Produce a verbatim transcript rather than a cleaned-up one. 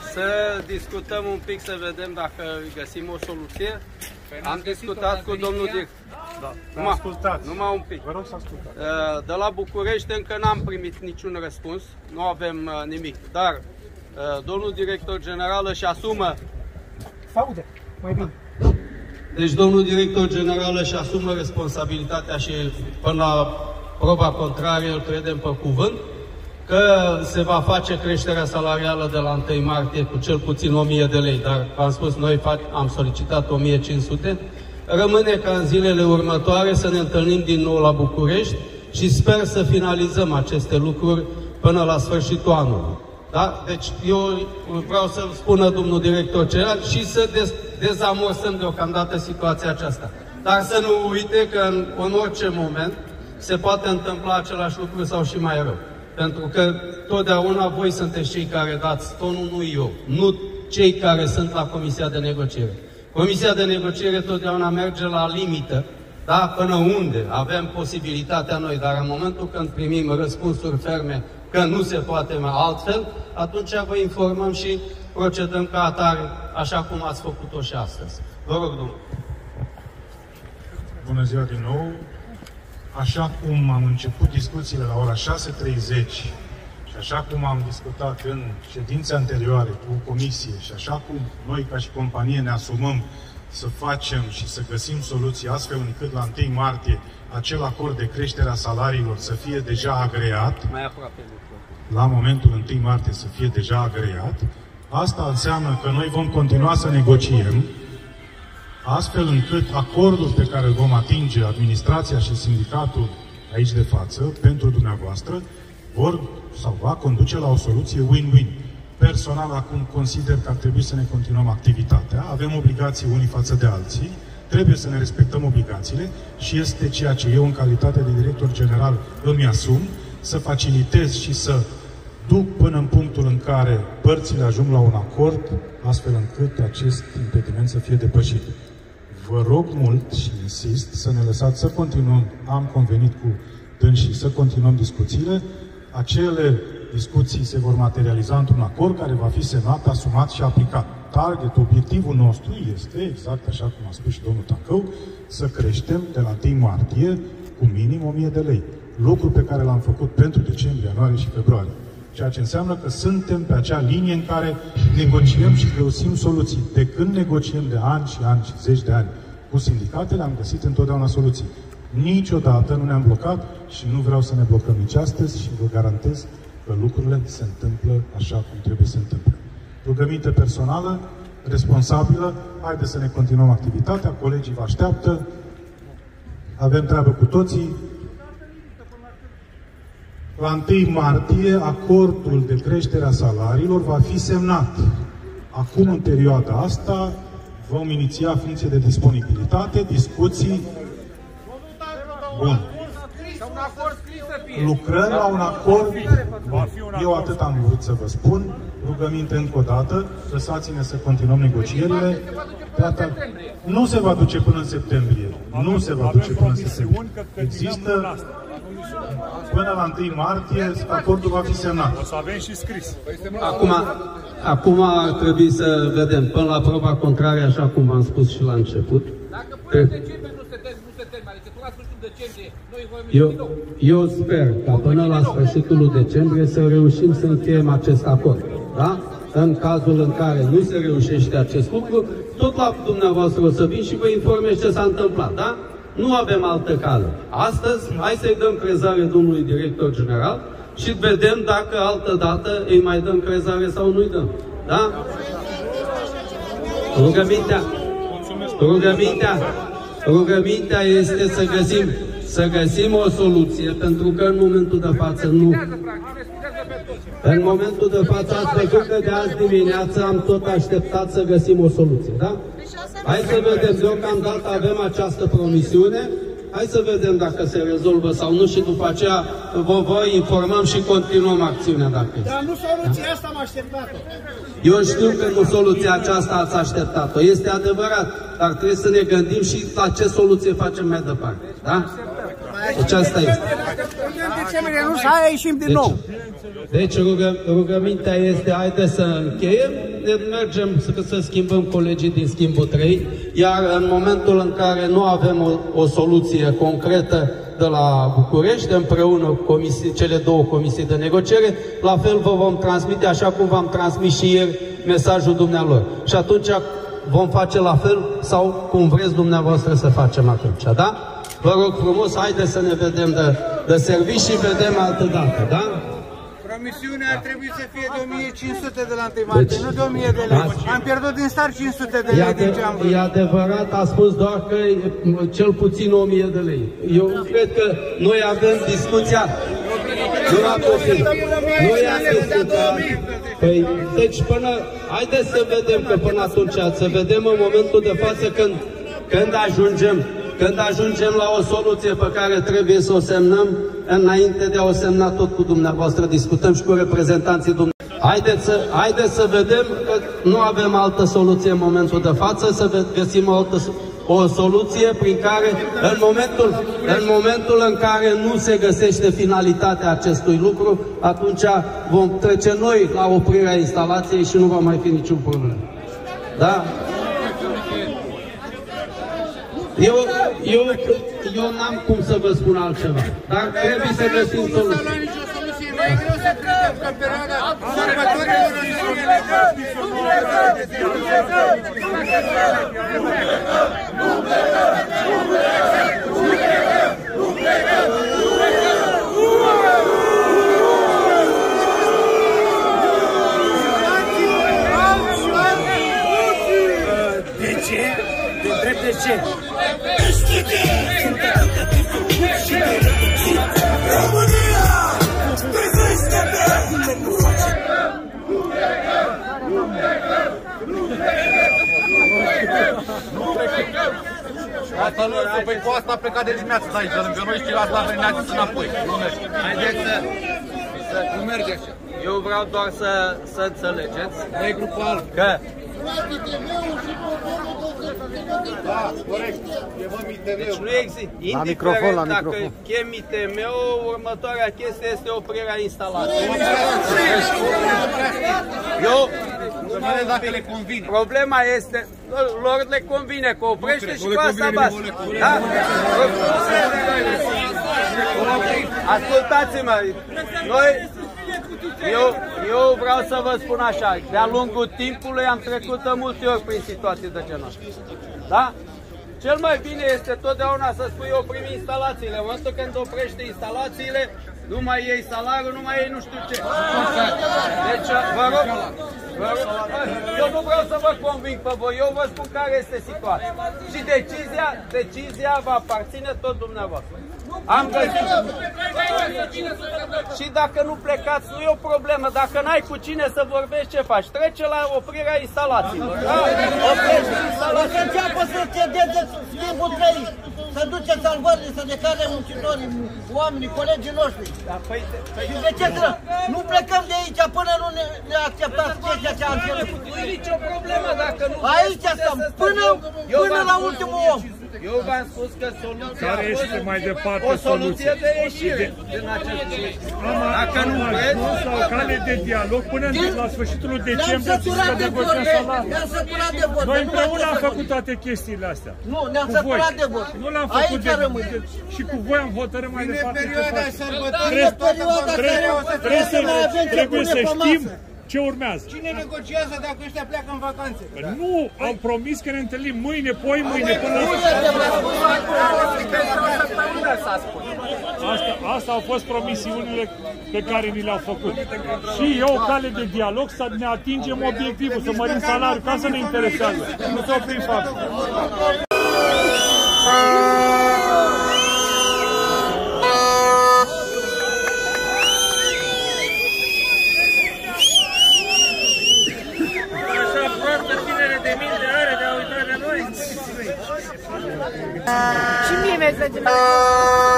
Să discutăm un pic, să vedem dacă găsim o soluție. Am discutat cu domnul director. Da. Numai, ascultați. numai un pic. Vă rog să ascultați. De la București încă n-am primit niciun răspuns, nu avem nimic. Dar domnul director general își asumă. Aude, mai bine. Deci domnul director general își asumă responsabilitatea și până la proba contrarie îl credem pe cuvânt că se va face creșterea salarială de la întâi martie cu cel puțin o mie de lei, dar am spus, noi am solicitat o mie cinci sute. Rămâne ca în zilele următoare să ne întâlnim din nou la București și sper să finalizăm aceste lucruri până la sfârșitul anului. Da? Deci eu vreau să spună domnul director general și să dez dezamorsăm deocamdată situația aceasta. Dar să nu uite că în, în orice moment se poate întâmpla același lucru sau și mai rău. Pentru că totdeauna voi sunteți cei care dați tonul, nu eu, nu cei care sunt la Comisia de Negociere. Comisia de Negociere totdeauna merge la limită, da? Până unde avem posibilitatea noi, dar în momentul când primim răspunsuri ferme că nu se poate mai altfel, atunci vă informăm și procedăm ca atare, așa cum ați făcut-o și astăzi. Vă rog, domnule. Bună ziua din nou. Așa cum am început discuțiile la ora șase treizeci și așa cum am discutat în ședințe anterioare cu comisie și așa cum noi ca și companie ne asumăm să facem și să găsim soluții astfel încât la întâi martie acel acord de creștere a salariilor să fie deja agreat, mai aproape la momentul întâi martie să fie deja agreat, asta înseamnă că noi vom continua să negociem astfel încât acordul pe care îl vom atinge administrația și sindicatul aici de față, pentru dumneavoastră, vor sau va conduce la o soluție win-win. Personal, acum consider că ar trebui să ne continuăm activitatea, avem obligații unii față de alții, trebuie să ne respectăm obligațiile și este ceea ce eu, în calitate de director general, îmi asum, să facilitez și să duc până în punctul în care părțile ajung la un acord, astfel încât acest impediment să fie depășit. Vă rog mult și insist să ne lăsați să continuăm, am convenit cu dânsii să continuăm discuțiile. Acele discuții se vor materializa într-un acord care va fi semnat, asumat și aplicat. Target, obiectivul nostru este, exact așa cum a spus și domnul Tancău, să creștem de la întâi martie cu minim o mie de lei. Lucru pe care l-am făcut pentru decembrie, ianuarie și februarie. Ceea ce înseamnă că suntem pe acea linie în care negociem și găsim soluții. De când negociem de ani și ani și zeci de ani cu sindicatele, am găsit întotdeauna soluții. Niciodată nu ne-am blocat și nu vreau să ne blocăm nici astăzi și vă garantez că lucrurile se întâmplă așa cum trebuie să se întâmple. Rugăminte personală, responsabilă, haideți să ne continuăm activitatea, colegii vă așteaptă, avem treabă cu toții. La întâi martie, acordul de creștere a salariilor va fi semnat. Acum, în perioada asta, vom iniția funcție de disponibilitate, discuții. Bun. Lucrăm la un acord. Eu atât am vrut să vă spun. Rugăminte încă o dată, lăsați-ne să continuăm negocierile. Nu se va duce până în septembrie. Nu se va duce până în septembrie. Există până la întâi martie, acordul va fi semnat. O să avem și scris. Acum, acum ar trebui să vedem, până la proba contrarie, așa cum v-am spus și la început. Dacă până în decembrie nu se termină, adică până la sfârșitul decembrie, noi vom eu, eu sper ca până la sfârșitul decembrie să reușim să încheiem acest acord. Da? În cazul în care nu se reușește acest lucru, tot la dumneavoastră o să vin și vă informez ce s-a întâmplat. Da? Nu avem altă cale. Astăzi, hai să-i dăm crezare domnului director general și vedem dacă altă dată îi mai dăm crezare sau nu-i dăm. Da? Rugămintea, rugămintea, rugămintea este să găsim, să găsim o soluție, pentru că în momentul de față nu... În momentul de față ați văzut că de azi dimineață am tot așteptat să găsim o soluție, da? Hai să vedem, deocamdată avem această promisiune, hai să vedem dacă se rezolvă sau nu și după aceea vă, vă informăm și continuăm acțiunea dacă este. Dar nu soluția asta am așteptat-o. Eu știu că nu soluția aceasta ați așteptat-o, este adevărat, dar trebuie să ne gândim și la ce soluție facem mai departe, da? Deci asta este. În decembrie nu să ieșim din nou. Deci rugă, rugămintea este, haideți să încheiem, mergem să, să schimbăm colegii din schimbul trei, iar în momentul în care nu avem o, o soluție concretă de la București, împreună cu comisii, cele două comisii de negociere, la fel vă vom transmite, așa cum v-am transmis și ieri, mesajul dumnealor. Și atunci vom face la fel sau cum vreți dumneavoastră să facem atunci, da? Vă rog frumos, haideți să ne vedem de, de servici și vedem altă dată, da? Promisiunea ar trebui să fie de o mie cinci sute de la întâi martie, deci, nu de o mie de lei. Da, am pierdut din start cinci sute de lei din ce am vrut. E adevărat, a spus doar că cel puțin o mie de lei. Eu cred că noi avem discuția... Nu a fost. Noi am discutat. Păi, deci până... Haideți să vedem că până atunci, să vedem în momentul de față când, când ajungem Când ajungem la o soluție pe care trebuie să o semnăm, înainte de a o semna tot cu dumneavoastră, discutăm și cu reprezentanții dumneavoastră. Haideți să, haideți să vedem că nu avem altă soluție în momentul de față, să găsim o, altă, o soluție prin care, în momentul, în momentul în care nu se găsește finalitatea acestui lucru, atunci vom trece noi la oprirea instalației și nu va mai fi niciun problem. Da? Eu, eu, eu n-am cum să vă spun altceva, dar trebuie să găsim soluții. E greu să credem că în perioada sărbătorilor de ce? De drept de ce? Asta nu știu, păi cu asta a plecat de dimineață de aici, lângă noi și asta ne-a adus înapoi. Nu merge. Haideți să... Nu merge așa. Eu vreau doar să, să înțelegeți. Noi grupul alb. Că... Da, corect. Chemăm I T V-ul. Deci nu există. Indiferent dacă chem I T M-ul, următoarea chestie este oprirea instalației. Eu... Dacă le convine. Problema este, lor le convine că oprește și cu asta basta. Da? Ascultați-mă, noi, eu, eu vreau să vă spun așa, de-a lungul timpului am trecut de multe ori prin situații de genul ăsta. Da? Cel mai bine este totdeauna să spui oprim instalațiile. În momentul când oprește instalațiile, nu mai iei salariul, nu mai iei nu știu ce. Deci, vă rog, vă rog, eu nu vreau să vă conving pe voi, eu vă spun care este situația. Și decizia, decizia va aparține tot dumneavoastră. Am găsit. Și dacă nu plecați, nu e o problemă. Dacă n-ai cu cine să vorbești, ce faci? Trece la oprirea instalațiilor. Da? Oprește instalațiile. Să înceapă să cedeze schimbul trei, să duce salvările, să declare muncitorii, oamenii, colegii noștri. Da, păi, păi, și de ce să nu plecăm de aici până nu ne, ne acceptați chestia ce am cerut? Nu e nicio problemă dacă nu... Aici stăm, până, până la ultimul om. Eu v-am spus că soluția care a fost este mai departe o soluție de ieșire din acest subiect. Dacă nu vreți... Sau cale de dialog până la sfârșitul decembrie să se negociem salariul. Ne-am săturat de vot. Noi împreună am făcut toate chestiile astea. Nu, ne-am săturat de vot. Nu l-am făcut de vot. Și cu voi am hotărât mai departe ce facem. Trebuie să știm ce urmează. Cine negociază dacă ăștia pleacă în vacanțe? Nu, au promis că ne întâlnim mâine, poi mâine, până la... Asta, asta au fost promisiunile pe care ni le-au făcut. Și e o cale de dialog să ne atingem obiectivul, să mărim salariul, ca să ne interesează. Nu să oprim faptul. Și mie mi-ai